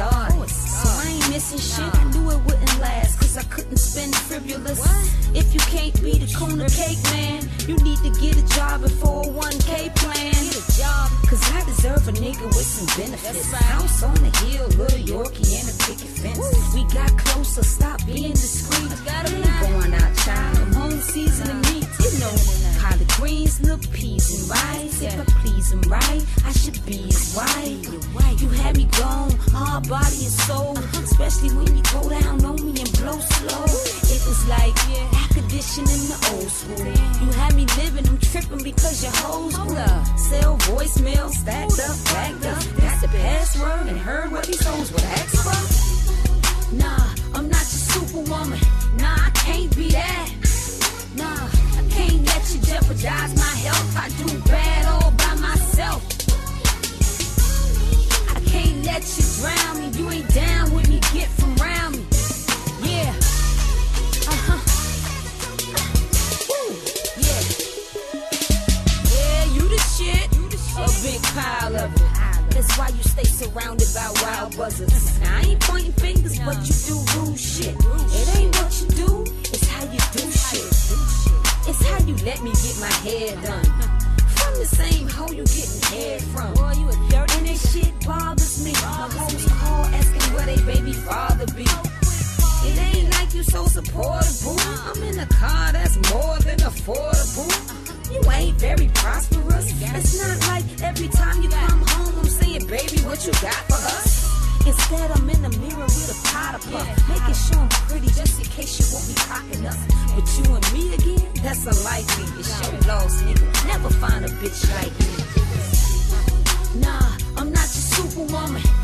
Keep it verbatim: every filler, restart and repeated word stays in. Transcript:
start. So I ain't missing shit. I knew it wouldn't last, cause I couldn't spend frivolous. If you can't be the Kuna cake man, you need to get a job and four oh one K plan. Get a job, cause I deserve a nigga with some benefits. House on the hill, little Yorkie and a picket fence. We got closer, stop being discreet. I ain't going out, child. I'm home seasoning meat. You know, collard greens, little peas and rice. If I please him right, I should be his wife. You had me gone, heart, body, and soul. Especially when you go down on me and blow slow. It was like air conditioning the old school. You had me living, I'm tripping because your hoes grew. Sell voicemail, stacked up, backed up. Got the password and heard what these hoes would ask for. Nah, I'm not your superwoman. Nah, I can't be that. Nah, I can't let you jeopardize my health. I do bad all by myself. I can't let you drown me. You ain't down with me, get from round me. Yeah. Uh-huh. Woo. Yeah. Yeah, you the shit. A big pile of it. That's why you stay surrounded by wild buzzers. Now I ain't pointing fingers, but you do rude shit. It ain't what you do, it's how you do shit. It's how you let me get my hair done. From the same hoe you getting hair from. And that shit bothers me. My hoes call asking where they baby father be. It ain't like you so supportive, boo. I'm in a car that's more than affordable. You ain't very prosperous. It's not like every time you come home I'm saying, baby, what you got for us? Instead, I'm in the mirror with a powder puff, making sure I'm pretty just in case you won't be cocking up. But you and me again, that's unlikely. It's your loss, nigga. Never find a bitch like me. Nah, I'm not your superwoman.